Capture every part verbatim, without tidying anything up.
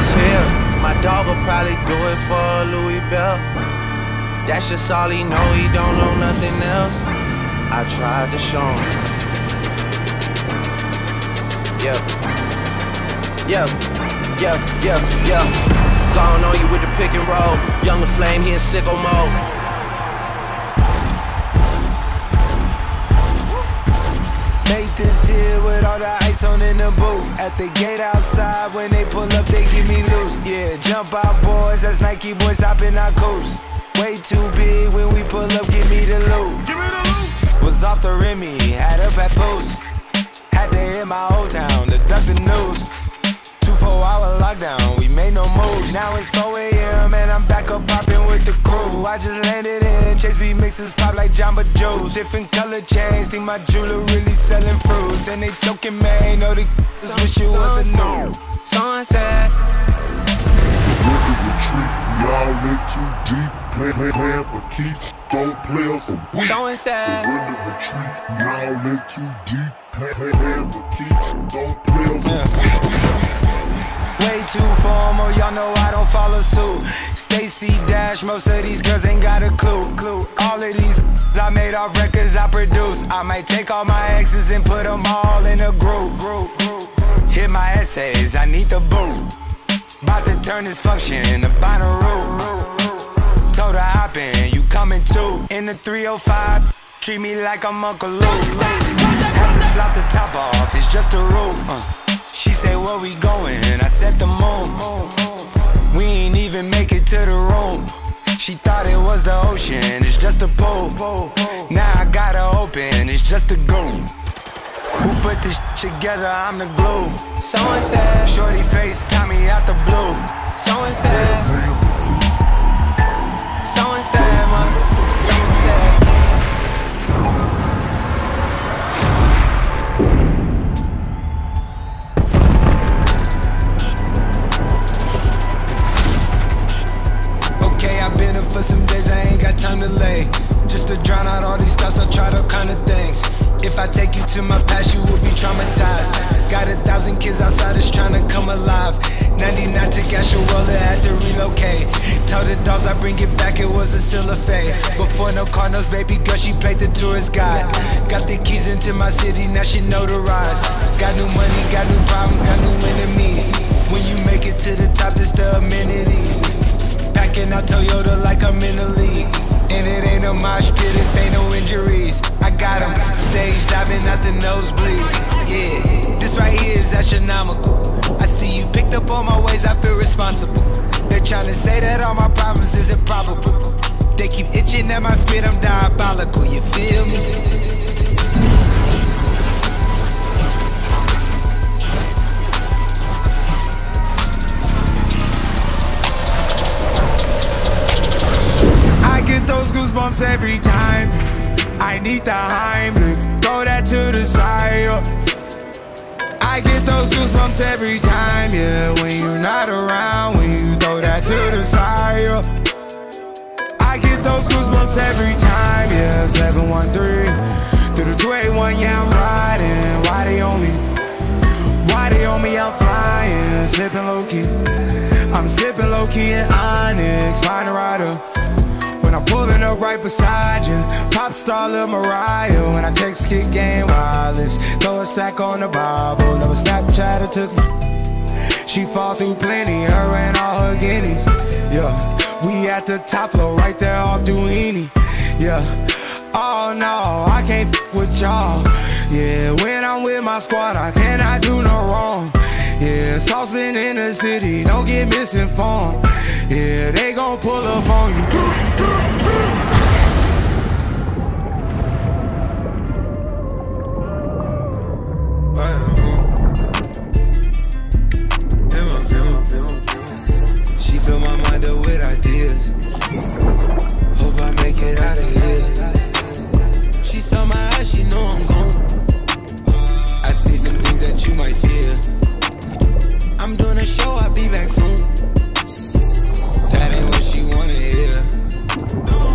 was here. My dog will probably do it for Louis Bell. That's just all he know, he don't know nothing else. I tried to show him. Yeah. Yeah, yeah, yeah, yeah. Gone on you with the pick and roll. Younger Flame, he in sicko mode. Make this here with all the ice on in the booth. At the gate outside, when they pull up, they give me loose. Yeah, jump out boys, that's Nike boys hopping our coast. Way too big when we pull up, give me the loot. Give me the loot. Was off the Remy, had up at Boost. Had to hit my old town to duck the news. Two four hour lockdown, we made no moves. Now it's four A M and I'm back up popping with the crew. I just landed in, Chase B mixes pop like Jamba Juice. Different color chains, think my jeweler really selling fruits. And they joking, man, know the just wish it was a new sunset. Look at retreat, we all in too deep. Play, play, playing for keeps, don't play us for weak. Surrender retreat, we all in too deep. Play, play, playing for keeps, don't play us for weak. Way too formal, y'all know I don't follow suit. Stacy Dash, most of these girls ain't got a clue. All of these I made off records I produce. I might take all my exes and put them all in a group. Hit my essays, I need the boot. About to turn this function into binary. Told her hop in, you coming too. In the three oh five, treat me like I'm Uncle Luke. Have to slap the top off, it's just a roof. uh. She say, where we going? I said the moon. We ain't even make it to the room. She thought it was the ocean, it's just a pool. Now I gotta open, it's just a goon. Who put this shit together? I'm the glue. Someone said, shorty face, Tommy out the blue. Someone said, someone said, man. Someone said. Okay, I've been up for some days, I ain't got time to lay. Just to drown out all these thoughts, I tried all kind of things. If I take you to my past, you will be traumatized. Got a thousand kids outside that's trying to come alive. ninety-nine took Asherola, had to relocate. Told the dogs I bring it back, it was a still a fate. Before no Cardinals, baby girl, she played the tourist guide. Got the keys into my city, now she notarized. Got new money, got new problems, got new enemies. When you make it to the top, it's the amenities. Packing out Toyota like I'm in the league. And it ain't a mosh pit if ain't no injuries. I got them stage diving out the nosebleeds. Yeah, this right here is astronomical. I see you picked up on my ways, I feel responsible. They're trying to say that all my problems is improbable. They keep itching at my spit, I'm diabolical, you feel me? Get those goosebumps every time. I need the Heimlich, throw that to the side. I get those goosebumps every time, yeah. When you're not around, when you throw that to the side. I get those goosebumps every time, yeah. seven one three through the two eight one, yeah, I'm riding. Why they on me? Why they on me? I'm flying, sipping low key. I'm sipping low key in Onyx, find a rider. When I'm pulling up right beside you, pop star Lil Mariah. When I text kick game wireless, throw a stack on the Bible. Never Snapchat or took me. She fall through plenty, her and all her guineas. Yeah, we at the top floor, right there off Duini. Yeah, oh no, I can't f with y'all. Yeah, when I'm with my squad, I cannot do no wrong. Yeah, saucepan in the city, don't get misinformed. Yeah, they gon' pull up on you. She fill my mind up with ideas. Hope I make it out of here. She saw my eyes, she know I'm gone. I see some things that you might fear. I'm doing a show, I'll be back soon. That ain't what she wanna hear.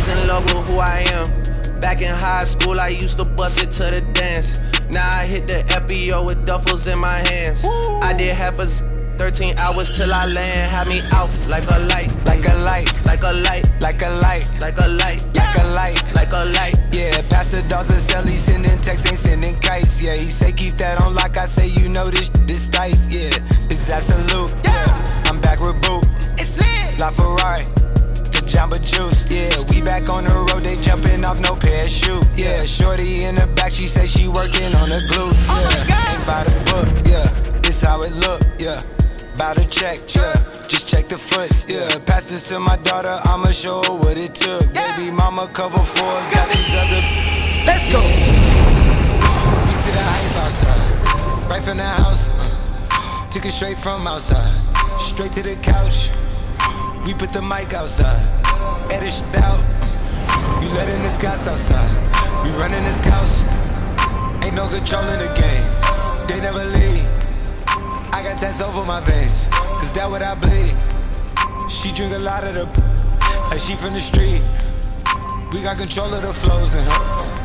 was in love with who I am. Back in high school, I used to bust it to the dance. Now I hit the F B O with duffels in my hands. Woo. I did half a thirteen hours till I land. Had me out like a light, like a light, like a light, like a light, like a light, like a light, like a light. Yeah, Pastor Dawson sell, he sending texts, ain't sending kites. Yeah, he say keep that on lock. I say you know this this tight. Yeah, it's absolute. Yeah, I'm back with Boot. It's lit. La Ferrari, the Jamba Juice. Yeah, we back on the road. They jumping off no parachute. Yeah, shorty in the back, she say she working on the glutes. Yeah, oh ain't by the book. Yeah, it's how it look. Yeah. Bout to check, yeah, just check the foots, yeah. Pass this to my daughter, I'ma show her what it took. Yeah. Baby mama cover Forbes, got these other. Let's go. We see the hype outside, right from the house. Uh, took it straight from outside, straight to the couch. We put the mic outside, edit shit out. You letting the scouts outside, we running the scouts. Ain't no control in the game, they never leave. I got tats over my veins, cause that what I bleed. She drink a lot of the like she from the street. We got control of the flows in her.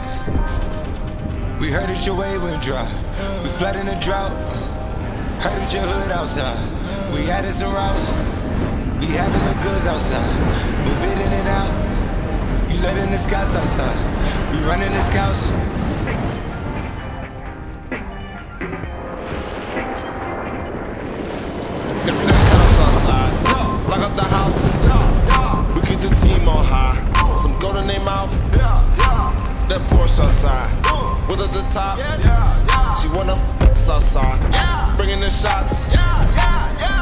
We heard that your wave went dry. We flooding the drought. Heard that your hood outside. We added some routes. We having the goods outside. Move it in and out. You letting the scouts outside. We running the scouts. Lock up the house, we keep the team on high. Some gold in their mouth, that Porsche outside. With at the top, she want them outside. Bringing the shots.